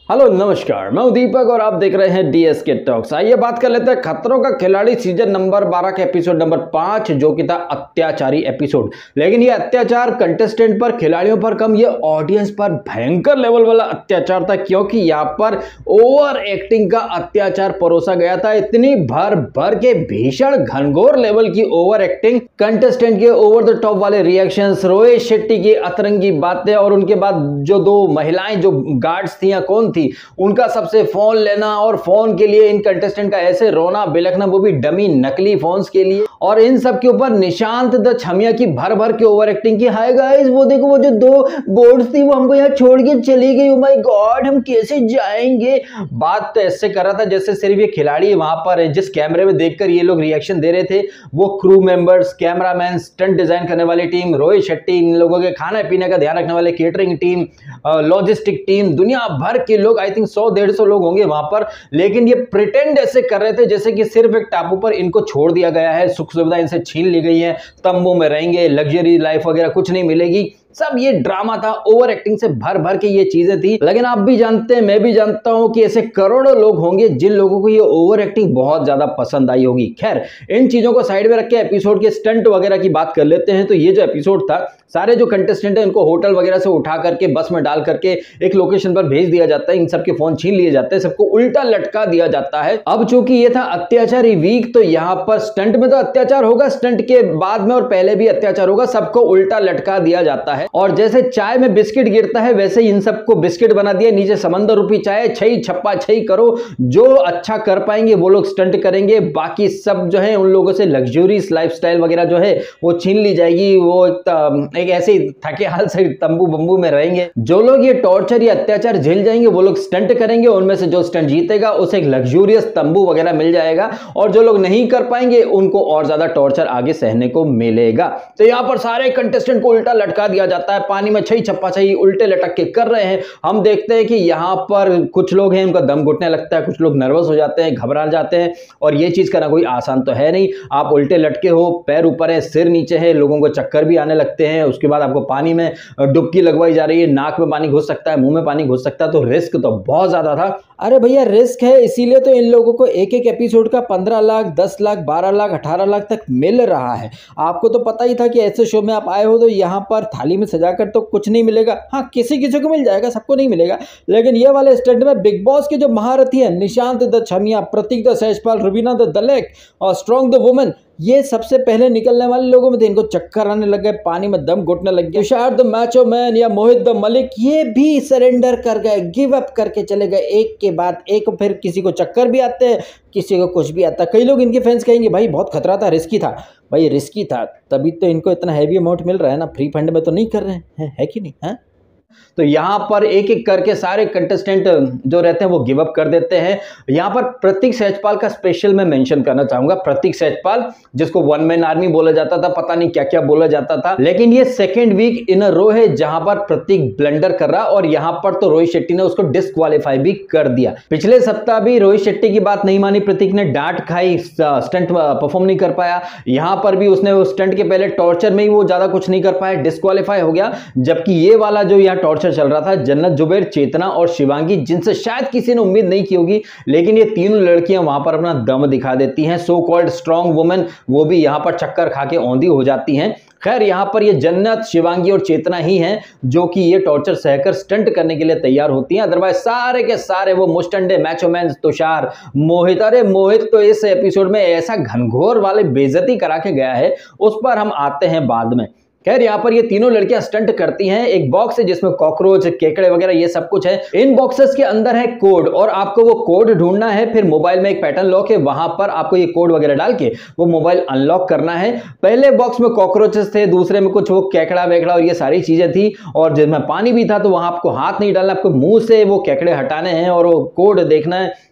Hello नमस्कार, मैं हूं दीपक और आप देख रहे हैं डीएसके टॉक्स। आइए बात कर लेते हैं खतरों का खिलाड़ी सीजन नंबर 12 के एपिसोड नंबर 5, जो कि था अत्याचारी एपिसोड। लेकिन ये अत्याचार कंटेस्टेंट पर, खिलाड़ियों पर कम, ये ऑडियंस पर भयंकर लेवल वाला अत्याचार था, क्योंकि यहाँ पर ओवर एक्टिंग का अत्याचार परोसा गया था। इतनी भर भर के भीषण घनघोर लेवल की ओवर एक्टिंग, कंटेस्टेंट के ओवर द टॉप वाले रिएक्शंस, रोहित शेट्टी की अतरंगी बातें, और उनके बाद जो दो महिलाएं जो गार्ड्स थी या कौन थी, उनका सबसे फोन लेना और फोन के लिए इन कंटेस्टेंट का ऐसे रोना बिलखना, वो भी डमी नकली फोन्स के लिए। और इन सब के ऊपर निशांत द छमिया की भर भर के ओवर एक्टिंग की। हाय गाइस, वो देखो, वो जो दो बोर्ड्स थी वो हमको यहाँ छोड़ के चली गई, ओ माय गॉड, हम कैसे जाएंगे। बात तो ऐसे कर रहा था जैसे सिर्फ ये खिलाड़ी वहां पर है। जिस कैमरे में देखकर ये लोग रिएक्शन दे रहे थे, वो crew members, cameraman, stunt design करने वाली टीम, रोहित शेट्टी, इन लोगों के खाने पीने का ध्यान रखने वाले केटरिंग टीम, लॉजिस्टिक टीम, दुनिया भर के लोग, आई थिंक 100-150 लोग होंगे वहां पर। लेकिन ये प्रिटेंड ऐसे कर रहे थे जैसे कि सिर्फ एक टापू पर इनको छोड़ दिया गया है, सुख सुविधा इनसे छीन ली गई है, तंबू में रहेंगे, लग्जरी लाइफ वगैरह कुछ नहीं मिलेगी। सब ये ड्रामा था, ओवर एक्टिंग से भर भर के ये चीजें थी। लेकिन आप भी जानते हैं, मैं भी जानता हूं कि ऐसे करोड़ों लोग होंगे जिन लोगों को ये ओवर एक्टिंग बहुत ज्यादा पसंद आई होगी। खैर, इन चीजों को साइड में रख के एपिसोड के स्टंट वगैरह की बात कर लेते हैं। तो ये जो एपिसोड था, सारे जो कंटेस्टेंट है इनको होटल वगैरह से उठा करके बस में डाल करके एक लोकेशन पर भेज दिया जाता है, इन सबके फोन छीन लिए जाते हैं, सबको उल्टा लटका दिया जाता है। अब चूंकि ये था अत्याचारी वीक, तो यहाँ पर स्टंट में तो अत्याचार होगा, स्टंट के बाद में और पहले भी अत्याचार होगा, सबको उल्टा लटका दिया जाता है। और जैसे चाय में बिस्किट गिरता है, वैसे ही इन सबको बिस्किट बना दिया, नीचे समंदर रूपी चाय, छई छप्पा छई करो। जो अच्छा कर पाएंगे वो लोग स्टंट करेंगे, बाकी सब जो है उन लोगों से लग्जूरियस लाइफस्टाइल वगैरह जो है वो छीन ली जाएगी। वो एक ऐसे ही थके हाल से तंबू बंबू में रहेंगे। जो लोग ये टॉर्चर या अत्याचार झेल जाएंगे वो लोग स्टंट करेंगे, उनमें से जो स्टंट जीतेगा उसे एक लग्जूरियस तंबू वगैरह मिल जाएगा, और जो लोग नहीं कर पाएंगे उनको और ज्यादा टॉर्चर आगे सहने को मिलेगा। तो यहां पर सारे कंटेस्टेंट को उल्टा लटका दिया जाता है, पानी में छई छप्पा छई उल्टे लटक के कर रहे हैं। हम देखते हैं कि यहां पर कुछ लोग हैं उनका दम घुटने लगता है, कुछ लोग नर्वस हो जाते हैं, घबरा जाते हैं, और ये चीज करना कोई आसान तो है नहीं। आप उल्टे लटके हो, पैर ऊपर है, सिर नीचे है, लोगों को चक्कर भी आने लगते हैं, उसके बाद आपको पानी में डुबकी लगवाई जा रही है, नाक में पानी घुस सकता है, मुंह में पानी घुस सकता है, तो रिस्क तो बहुत ज्यादा था। अरे भैया, रिस्क है, इसीलिए तो इन लोगों को एक एक एपिसोड का 15 लाख, 10 लाख, 12 लाख, 18 लाख तक मिल रहा है। आपको तो पता ही था कि ऐसे शो में आप आए हो तो यहाँ पर थाली में सजाकर तो कुछ नहीं मिलेगा। हाँ, किसी किसी को मिल जाएगा, सबको नहीं मिलेगा। लेकिन ये वाले स्टंट में बिग बॉस के जो महारथी है, निशांत द छमिया, प्रतीक द सहजपाल, रुबीना द दलेक और स्ट्रॉन्ग द वुमन, ये सबसे पहले निकलने वाले लोगों में थे। इनको चक्कर आने लग गए, पानी में दम घुटने लग गए। तुषार द मैचो मैन या मोहित द मलिक, ये भी सरेंडर कर गए, गिव अप करके चले गए एक के बाद एक। फिर किसी को चक्कर भी आते हैं, किसी को कुछ भी आता है। कई लोग इनके फैंस कहेंगे भाई बहुत खतरा था, रिस्की था। भाई रिस्की था तभी तो इनको इतना हैवी अमाउंट मिल रहा है ना, फ्री फंड में तो नहीं कर रहे हैं, है कि नहीं? है। तो यहां पर एक एक करके सारे कंटेस्टेंट जो रहते हैं वो गिव अप कर देते हैं। यहां पर प्रतीक सहजपाल का स्पेशल मैं मेंशन करना चाहूंगा। प्रतीक सहजपाल, जिसको वन मैन आर्मी बोला जाता था, पता नहीं क्या क्या बोला जाता था, लेकिन ये सेकेंड वीक इन अ रो है जहां पर प्रतीक ब्लंडर कर रहा, और यहां पर तो रोहित शेट्टी ने उसको डिस्क्वालीफाई भी कर दिया। पिछले सप्ताह भी रोहित शेट्टी की बात नहीं मानी, प्रतीक ने डांट खाई, स्टंट परफॉर्म नहीं कर पाया। यहां पर भी उसने वो स्टंट के पहले टॉर्चर में ही वो ज्यादा कुछ नहीं कर पाया, डिस्क्वालीफाई हो गया। जबकि ये वाला जो यहाँ टॉर्चर चल रहा था, जन्नत जुबैर, चेतना और शिवांगी, जिनसे शायद किसी ने उम्मीद नहीं की होगी, लेकिन ये तीनों लड़कियां वहां पर अपना दम दिखा देती हैं। सो कॉल्ड स्ट्रॉन्ग वुमेन, वो भी यहां पर चक्कर खा के औंधी हो जाती हैं। खैर, यहां पर ये जन्नत, शिवांगी और चेतना ही हैं जो कि ये टॉर्चर सहकर स्टंट करने के लिए तैयार होती हैं। अदरवाइज सारे के सारे वो मुस्टंडे मैचोमैन, तुषार, मोहित, अरे मोहित तो इस एपिसोड में ऐसा घनघोर वाले बेइज्जती करा के गया है, उस पर हम आते हैं बाद में। खैर, यहाँ पर ये तीनों लड़कियां स्टंट करती हैं। एक बॉक्स है जिसमें कॉकरोच, केकड़े वगैरह ये सब कुछ है। इन बॉक्सेस के अंदर है कोड, और आपको वो कोड ढूंढना है। फिर मोबाइल में एक पैटर्न लॉक है, वहां पर आपको ये कोड वगैरह डाल के वो मोबाइल अनलॉक करना है। पहले बॉक्स में कॉकरोचेस थे, दूसरे में कुछ वो केकड़ा वेकड़ा और ये सारी चीजें थी, और जिसमें पानी भी था, तो वहां आपको हाथ नहीं डालना, आपको मुंह से वो केकड़े हटाने हैं और वो कोड देखना है।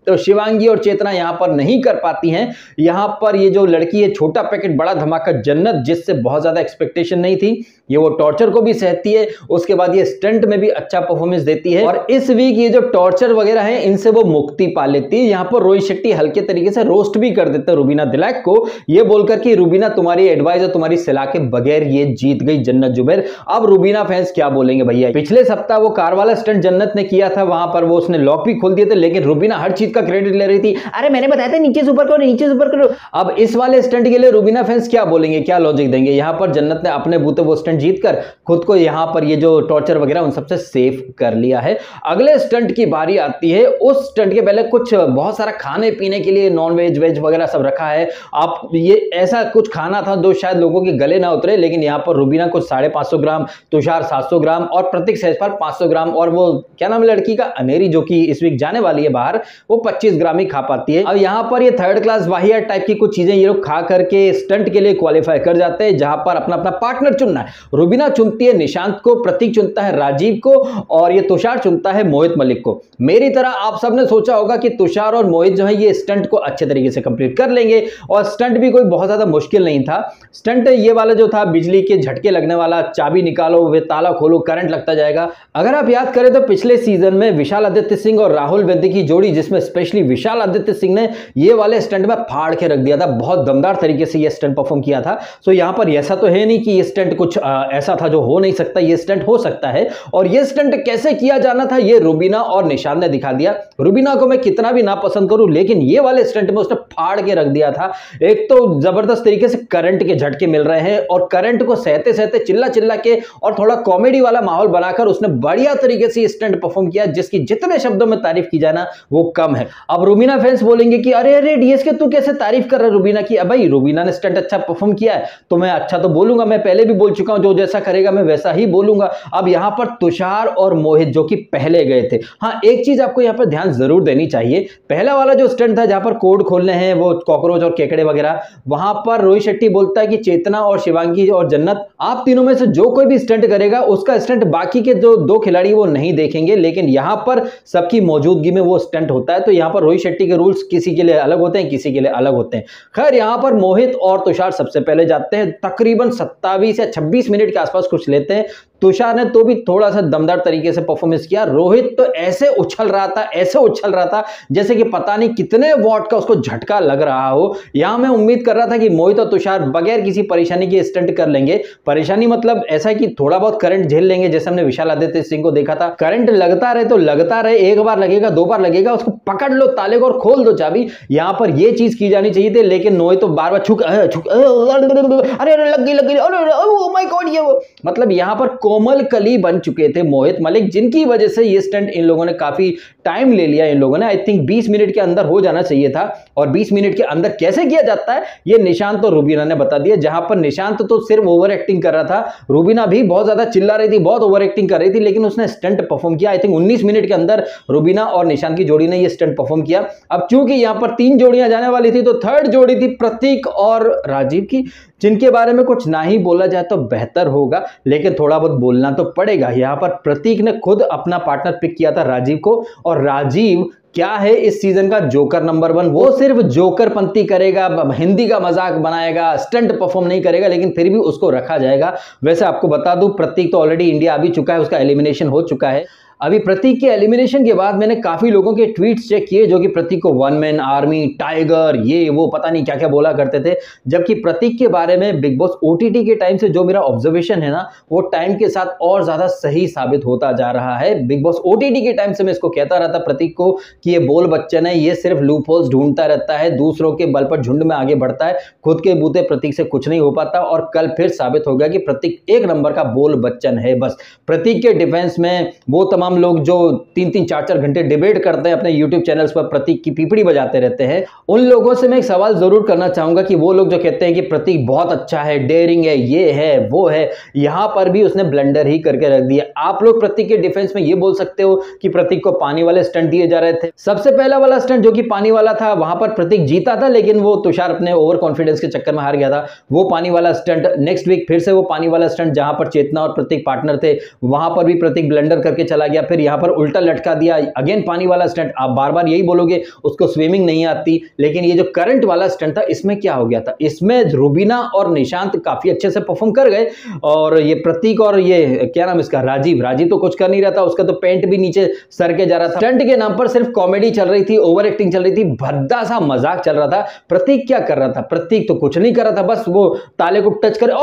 तो शिवांगी और चेतना यहां पर नहीं कर पाती हैं। यहां पर ये जो लड़की है छोटा पैकेट बड़ा धमाका जन्नत, जिससे बहुत ज्यादा एक्सपेक्टेशन नहीं थी, ये वो टॉर्चर को भी सहती है, उसके बाद ये स्टंट में भी अच्छा परफॉर्मेंस देती है और इस वीक ये जो टॉर्चर वगैरह है इनसे वो मुक्ति पा लेती है। यहां पर रोहित शेट्टी हल्के तरीके से रोस्ट भी कर देते हैं रुबीना दिलैक को, ये बोलकर कि रुबीना तुम्हारी एडवाइस और तुम्हारी सलाह के बगैर ये जीत गई जन्नत जुबैर। अब रुबीना फैंस क्या बोलेंगे भैया। पिछले सप्ताह वो कार वाला स्टंट जन्नत ने किया था, वहां पर वो उसने लॉक भी खोल दिए थे, लेकिन रुबीना हर चीज का क्रेडिट ले रही थी, अरे मैंने बताया था नीचे से ऊपर करो, नीचे से ऊपर करो। अब इस वाले स्टंट के लिए रुबीना फैंस क्या बोलेंगे, क्या लॉजिक देंगे। यहां पर जन्नत ने अपने बूते वो स्टंट जीतकर खुद को यहां पर ये जो टॉर्चर वगैरह उन सबसे सेफ कर लिया है। अगले स्टंट की बारी आती है। उस स्टंट के पहले कुछ बहुत सारा खाने पीने के लिए नॉन वेज वेज वगैरह सब रखा है। आप ये ऐसा कुछ खाना था जो शायद लोगों के गले ना उतरे, लेकिन यहां पर रुबीना कुछ 550 ग्राम, तुषार 700 ग्राम और प्रतीक सहजपाल 500 ग्राम और वो क्या नाम है लड़की का, अनेरी, जो कि इस वीक जाने वाली है बाहर, वो 25 ग्राम ही खा पाती है। अब यहां पर ये थर्ड क्लास वाहियात टाइप की कुछ चीजें ये लोग खा करके स्टंट के लिए क्वालिफाई कर जाते हैं, जहां पर अपना अपना पार्टनर चुनना है। रुबीना चुनती है निशांत को, प्रतीक चुनता है राजीव को और ये तुषार चुनता है मोहित मलिक को। मेरी तरह आप सबने सोचा होगा कि तुषार और मोहित जो है ये स्टंट को अच्छे तरीके से कंप्लीट कर लेंगे और स्टंट भी कोई बहुत ज्यादा मुश्किल नहीं था। स्टंट ये वाला जो था बिजली के झटके लगने वाला, चाबी निकालो वे ताला खोलो करंट लगता जाएगा। अगर आप याद करें तो पिछले सीजन में विशाल आदित्य सिंह और राहुल वैद्य की जोड़ी, जिसमें स्पेशली विशाल आदित्य सिंह ने ये वाले स्टंट में फाड़ के रख दिया था, बहुत दमदार तरीके से ये स्टंट परफॉर्म किया था। सो यहां पर ऐसा तो है नहीं कि ये स्टंट कुछ ऐसा था जो हो नहीं सकता, ये स्टंट हो सकता है। और ये स्टंट कैसे किया जाना था ये रुबीना और निशांत ने दिखा दिया। रुबीना को मैं कितना भी नापसंद करूं, लेकिन ये वाले स्टंट में उसने फाड़ के रख दिया था। एक तो जबरदस्त तरीके से करंट के झटके मिल रहे हैं और करंट को सहते सहते चिल्ला चिल्ला के और थोड़ा कॉमेडी वाला माहौल बनाकर उसने बढ़िया तरीके से स्टंट परफॉर्म किया, जिसकी जितने शब्दों में तारीफ की जाना वो कम है। अब रुबीना फैंस बोलेंगे कि अरे अरे डीएसके तू कैसे तारीफ कर रहा है रुबीना की। अब भाई रुबीना ने स्टंट अच्छा परफॉर्म किया है तो मैं अच्छा तो बोलूंगा, मैं पहले भी बोल चुका हूं, जो जैसा करेगा मैं वैसा ही बोलूंगा। अब यहां पर तुषार और मोहित जो कि पहले गए थे, हाँ एक चीज आपको यहां पर ध्यान जरूर देनी चाहिए। पहला वाला जो स्टंट था जहां पर कोड खोलने हैं वो कॉकरोच और केकड़े वगैरह, वहां पर रोहित शेट्टी बोलता है कि चेतना और शिवांगी और जन्नत आप तीनों में से जो कोई भी स्टंट करेगा उसका स्टंट बाकी के जो दो खिलाड़ी वो नहीं देखेंगे, लेकिन यहां पर सबकी मौजूदगी में वो स्टंट होता है। तो यहां पर रोहित शेट्टी के रूल्स किसी के लिए अलग होते हैं, किसी के लिए अलग होते हैं। खैर यहां पर मोहित और तुषार सबसे पहले जाते हैं, तकरीबन 27 या 26 मिनट के आसपास कुछ लेते हैं। तुषार ने तो भी थोड़ा सा दमदार तरीके से परफॉर्मेंस किया। रोहित तो ऐसे उछल रहा था, ऐसे उछल रहा था जैसे कि पता नहीं कितने वॉट का उसको झटका लग रहा हो। यहां मैं उम्मीद कर रहा था कि मोहित और तुषार बगैर किसी परेशानी के स्टंट कर लेंगे। परेशानी मतलब ऐसा कि थोड़ा बहुत करंट झेल लेंगे, जैसे हमने विशाल आदित्य सिंह को देखा था। करंट लगता रहे तो लगता रहे, एक बार लगेगा दो बार लगेगा, उसको पकड़ लो ताले को और खोल दो चाबी। यहां पर यह चीज की जानी चाहिए थी, लेकिन मोहित तो बार बार छुक अरे लग गई ओह माय गॉड, ये वो मतलब यहां पर कोमल कली बन चुके थे मोहित मलिक, जिनकी वजह से ये स्टंट इन लोगों ने काफी टाइम ले लिया। इन लोगों ने आई थिंक 20 मिनट के अंदर हो जाना चाहिए था, और 20 मिनट के अंदर कैसे किया जाता है ये निशांत और रुबीना ने बता दिया। जहां पर निशांत तो सिर्फ ओवर एक्टिंग कर रहा था, रुबीना भी बहुत ज्यादा चिल्ला रही थी, बहुत ओवर एक्टिंग कर रही थी, लेकिन उसने स्टंट परफॉर्म किया। आई थिंक 19 मिनट के अंदर रुबीना और निशांत की जोड़ी ने ये स्टंट परफॉर्म किया। अब चूंकि यहां पर 3 जोड़ियां जाने वाली थी, तो थर्ड जोड़ी थी प्रतीक और राजीव की, जिनके बारे में कुछ ना ही बोला जाए तो बेहतर होगा, लेकिन थोड़ा बहुत बोलना तो पड़ेगा। यहां पर प्रतीक ने खुद अपना पार्टनर पिक किया था राजीव को, और राजीव क्या है इस सीजन का जोकर नंबर 1। वो सिर्फ जोकर पंती करेगा, हिंदी का मजाक बनाएगा, स्टंट परफॉर्म नहीं करेगा, लेकिन फिर भी उसको रखा जाएगा। वैसे आपको बता दूं प्रतीक तो ऑलरेडी इंडिया आ भी चुका है, उसका एलिमिनेशन हो चुका है। अभी प्रतीक के एलिमिनेशन के बाद मैंने काफी लोगों के ट्वीट्स चेक किए जो कि प्रतीक को वन मैन आर्मी, टाइगर, ये वो पता नहीं क्या क्या बोला करते थे, जबकि प्रतीक के बारे में बिग बॉस ओटीटी के टाइम से जो मेरा ऑब्जर्वेशन है ना, वो टाइम के साथ और ज्यादा सही साबित होता जा रहा है। बिग बॉस ओटीटी के टाइम से मैं इसको कहता रहता प्रतीक को कि ये बोल बच्चन है, ये सिर्फ लूप होल्स ढूंढता रहता है, दूसरों के बल पर झुंड में आगे बढ़ता है, खुद के बूते प्रतीक से कुछ नहीं हो पाता। और कल फिर साबित हो गया कि प्रतीक एक नंबर का बोल बच्चन है। बस प्रतीक के डिफेंस में वो तमाम लोग जो 3-3, 4-4 घंटे डिबेट करते हैं अपने यूट्यूब चैनल्स पर, प्रतीक की पीपड़ी बजाते रहते हैं, उन लोगों से मैं एक सवाल जरूर करना चाहूंगा कि वो लोग जो कहते हैं कि प्रतीक बहुत अच्छा है, डेयरिंग है, ये है वो है, यहां पर भी उसने ब्लंडर ही करके रख दिया। आप लोग प्रतीक के डिफेंस में ये बोल सकते हो कि प्रतीक को पानी वाले स्टंट दिए जा रहे थे। सबसे पहला वाला स्टंट जो कि पानी वाला था, वहां पर प्रतीक जीता था, लेकिन वो तुषार अपने ओवर कॉन्फिडेंस के चक्कर में हार गया था, वो पानी वाला स्टंट। नेक्स्ट वीक फिर से वो पानी वाला स्टंट, जहां पर चेतना और प्रतीक पार्टनर थे, वहां पर भी प्रतीक ब्लंडर करके चला गया, फिर यहाँ पर उल्टा लटका दिया, अगेन पानी वाला स्टंट। आप बार बार यही बोलोगे उसको स्विमिंग नहीं आती, लेकिन ये जो करंट वाला स्टंट था इसमें क्या हो गया था, इसमें रुबीना और निशांत काफी अच्छे से परफॉर्म कर गए, और ये प्रतीक और ये क्या नाम इसका, राजीव तो कुछ कर नहीं रहा था, उसका तो पेंट भी नीचे सर के जा रहा था। स्टंट के नाम पर सिर्फ कॉमेडी चल रही थी, ओवर एक्टिंग चल रही थी, भद्दा सा मजाक चल रहा था। प्रतीक क्या कर रहा था, प्रतीक तो कुछ नहीं कर रहा था, बस वो ताले को टच करे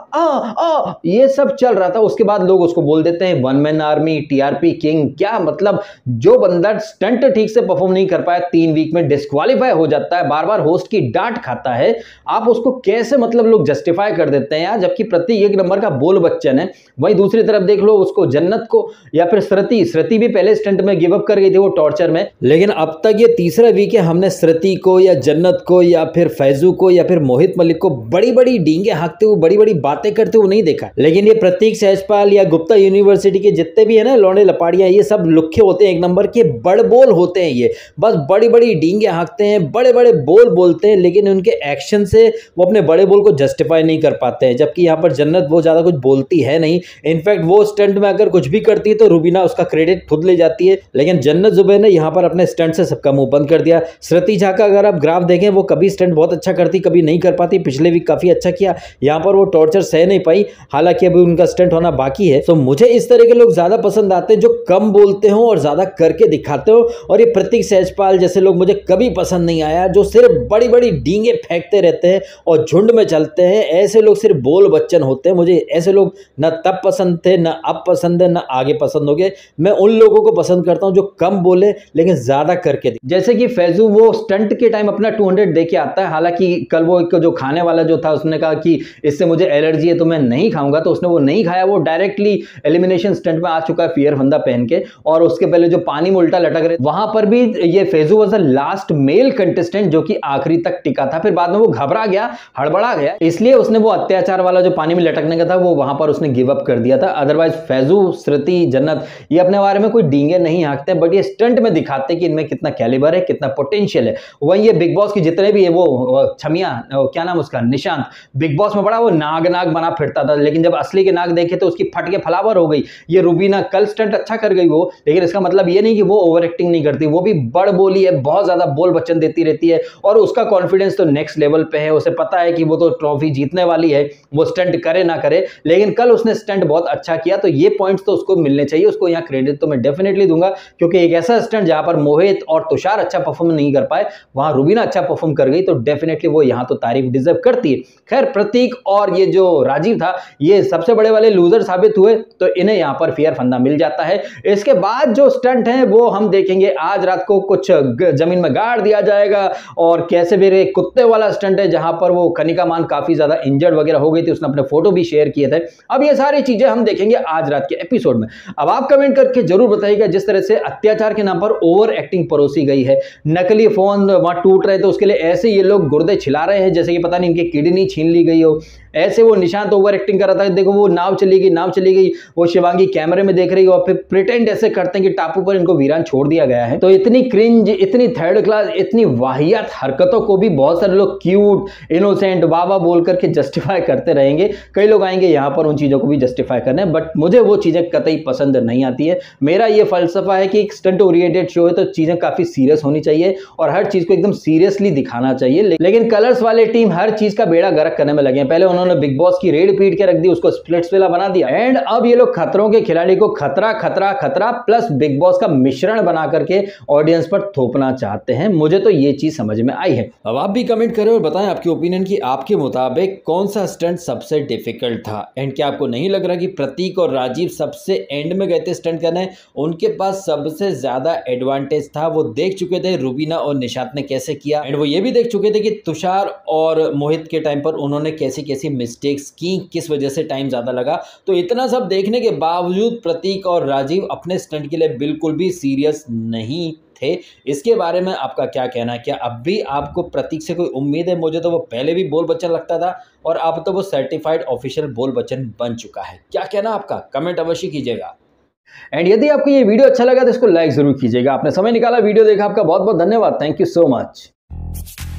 ये सब चल रहा था। उसके बाद लोग उसको बोल देते हैं one man army, TRP king. क्या मतलब, जो बंदा स्टंट ठीक से परफॉर्म नहीं कर पाया 3 वीक में डिस्क्वालीफाई हो जाता है, बार बार होस्ट की डांट खाता है, आप उसको कैसे मतलब लोग जस्टिफाई कर देते हैं यार, जबकि प्रतीक एक नंबर का बोल बच्चन है। वहीं दूसरी तरफ देख लो उसको, जन्नत को या फिर श्रुति भी पहले स्टंट में गिव अप कर गई थी वो टॉर्चर में, लेकिन अब तक ये तीसरा वीक है, हमने श्रुति को या जन्नत को या फिर फैजू को या फिर मोहित मलिक को बड़ी बड़ी डींगे हाँकते हुए, बड़ी बड़ी बातें करते हुए नहीं देखा। लेकिन ये प्रतीक सहजपाल या गुप्ता यूनिवर्सिटी के जितने भी है ना लौंडे लपाड़ियां, ये सब लुखे होते हैं, एक नंबर के बड़बोल होते हैं। ये बस बड़ी बड़ी डींगे हाँकते हैं, बड़े बड़े बोल बोलते हैं, लेकिन उनके एक्शन से वो अपने बड़े बोल को जस्टिफाई नहीं कर पाते हैं। जबकि यहाँ पर जन्नत वो ज्यादा कुछ बोलती है नहीं, इनफैक्ट वो स्टंट में अगर कुछ भी करती है तो रुबीना उसका क्रेडिट खुद ले जाती है, लेकिन जन्नत जुबैर ने यहाँ पर अपने स्टंट से सबका मुंह बंद कर दिया। श्रुति झा का अगर आप ग्राफ देखें, वो कभी स्टंट बहुत अच्छा करती, कभी नहीं कर पाती। पिछले वीक काफी अच्छा किया, यहाँ पर वो टॉर्चर सह नहीं पाई, हालांकि अभी उनका स्टंट होना बाकी है। तो मुझे इस तरह के लोग ज्यादा पसंद आते हैं जो कम बोलते हो और ज्यादा करके दिखाते हो, और ये प्रतीक सहजपाल जैसे लोग मुझे कभी पसंद नहीं आया, जो सिर्फ बड़ी बड़ी डींगे फेंकते रहते हैं और झुंड में चलते हैं। ऐसे लोग सिर्फ बोल बच्चन होते हैं, मुझे ऐसे लोग न तब पसंद थे, न अब पसंद है, न आगे पसंद होंगे। मैं उन लोगों को पसंद करता हूं जो कम बोले लेकिन ज्यादा करके दे। जैसे कि फैजू वो स्टंट के टाइम अपना 200 दे के आता है, हालांकि कल वो एक जो खाने वाला जो था उसने कहा कि इससे मुझे एलर्जी है तो मैं नहीं खाऊंगा, तो उसने वो नहीं खाया, वो डायरेक्टली एलिमिनेशन स्टंट में आ चुका है फियर फंदा पहन के। और उसके पहले जो पानी में उल्टा लटक रहे, वहां पर भी ये Faizu was the last male contestant जो कि आखिरी तक टिका था। फिर बाद में वो घबरा गया, हड़बड़ा गया, इसलिए उसने वो अत्याचार वाला जो पानी में लटकने का था वो वहां पर उसने गिव अप कर दिया था। अदरवाइज फैजू, श्रुति, जन्नत ये अपने बारे में कोई डींगे नहीं हाँकते, बट ये स्टंट में दिखाते कि इनमें कितना कैलिबर है, कितना पोटेंशियल है। वहीं ये बिग बॉस की जितने भी है वो छमिया, क्या नाम उसका, निशांत, बिग बॉस में बड़ा वो नाग बना फिरता था, लेकिन जब असली के नाग देखे तो उसकी फट के फलावर हो गई। ये रुबीना कल स्टंट अच्छा कर गई वो, लेकिन इसका मतलब ये नहीं कि वो ओवर एक्टिंग नहीं करती, वो भी बड़ बोली है, बहुत ज्यादा बोल बच्चन देती रहती है, और उसका कॉन्फिडेंस तो नेक्स्ट लेवल पे है। उसे पता है कि वो तो ट्रॉफी जीतने वाली है, वो स्टंट करे ना करे, लेकिन कल उसने स्टंट बहुत अच्छा किया, तो ये पॉइंट्स तो उसको मिलने चाहिए। उसको यहाँ क्रेडिट तो मैं डेफिनेटली दूंगा, क्योंकि एक ऐसा स्टंट जहां पर मोहित और तुषार अच्छा परफॉर्म नहीं कर पाए, वहां रुबीना अच्छा परफॉर्म कर गई, तो डेफिनेटली वो यहां तो तारीफ डिजर्व करती है। खैर, प्रतीक और ये जो राजीव था, ये सबसे बड़े वाले लूजर साबित हुए, तो इन्हें यहां पर फेयर फंदा मिल जाता है। इसके बाद जो स्टंट है वो हम देखेंगे आज रात को, कुछ जमीन में गाड़ दिया जाएगा, और कैसे भी कुत्ते वाला स्टंट है जहां पर वो कनिका मान काफी ज्यादा इंजर्ड वगैरह हो गई थी, उसने अपने फोटो भी शेयर किए थे। अब ये सारी चीजें हम देखेंगे आज रात के एपिसोड में। अब आप कमेंट करके जरूर बताइएगा, जिस तरह से अत्याचार के नाम पर ओवर एक्टिंग परोसी गई है, नकली फोन वहां टूट रहे थे उसके लिए ऐसे ये लोग गुर्दे छिला रहे हैं जैसे कि पता नहीं इनकी किडनी छीन ली गई हो, ऐसे वो निशांत ओवर एक्टिंग कर रहा था, देखो वो नाव चली गई, वो शिवांगी कैमरे में देख रही हो, और फिर प्रिटेंड ऐसे करते हैं कि टापू पर इनको वीरान छोड़ दिया गया है। तो इतनी क्रिंज, इतनी थर्ड क्लास, इतनी वाहियात हरकतों को भी बहुत सारे लोग क्यूट, इनोसेंट, वाह बोल करके जस्टिफाई करते रहेंगे। कई लोग आएंगे यहाँ पर उन चीजों को भी जस्टिफाई करने, बट मुझे वो चीजें कतई पसंद नहीं आती है। मेरा ये फलसफा है कि एक स्टंट ओरिएंटेड शो है तो चीजें काफी सीरियस होनी चाहिए और हर चीज को एकदम सीरियसली दिखाना चाहिए। लेकिन कलर्स वाले टीम हर चीज का बेड़ा गर्क करने में लगे। पहले उन्होंने बिग बॉस की रेड पीट के रख दी, उसको स्प्लिट्सविला बना दिया, एंड अब ये लोग खतरों के खिलाड़ी को खतरा प्लस बिग बॉस का मिश्रण बना करके ऑडियंस पर थोपना चाहते हैं। मुझे तो ये चीज समझ में आई है। अब आप भी कमेंट करें और बताएं आपकी ओपिनियन कि आपके मुताबिक कौन सा स्टंट सबसे डिफिकल्ट था, एंड क्या आपको नहीं लग रहा कि प्रतीक और राजीव सबसे एंड में गए थे स्टंट करने, उनके पास सबसे ज्यादा एडवांटेज था। वो देख चुके थे रुबीना और निशांत ने कैसे किया, एंड वो ये भी देख चुके थे कि तुषार और मोहित के टाइम पर उन्होंने कैसी कैसी मिस्टेक्स की, किस वजह से टाइम ज्यादा लगा। तो इतना सब देखने के बावजूद प्रतीक और राजीव अपने स्टंट के लिए बिल्कुल भी सीरियस नहीं थे। इसके बारे में आपका क्या कहना है? क्या अब भी आपको प्रतीक से कोई उम्मीद है? मुझे तो वो पहले भी बोल बच्चन लगता था और अब तो वो सर्टिफाइड ऑफिशियल बोल बच्चन बन चुका है। क्या कहना आपका? कमेंट अवश्य कीजिएगा। एंड यदि आपको ये वीडियो अच्छा लगा तो इसको लाइक जरूर कीजिएगा। आपने समय निकाला, वीडियो देखा, आपका बहुत बहुत धन्यवाद। Thank you so much.